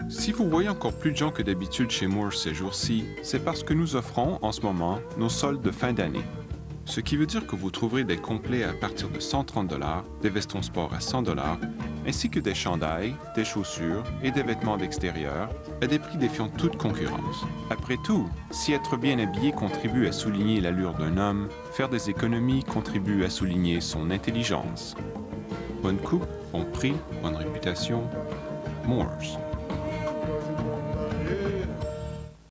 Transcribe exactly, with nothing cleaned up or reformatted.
Si vous voyez encore plus de gens que d'habitude chez Moore ces jours-ci, c'est parce que nous offrons en ce moment nos soldes de fin d'année. Ce qui veut dire que vous trouverez des complets à partir de cent trente dollars, des vestons sport à cent dollars, ainsi que des chandails, des chaussures et des vêtements d'extérieur à des prix défiant toute concurrence. Après tout, si être bien habillé contribue à souligner l'allure d'un homme, faire des économies contribue à souligner son intelligence. Bonne coupe, bon prix, bonne réputation, Moores.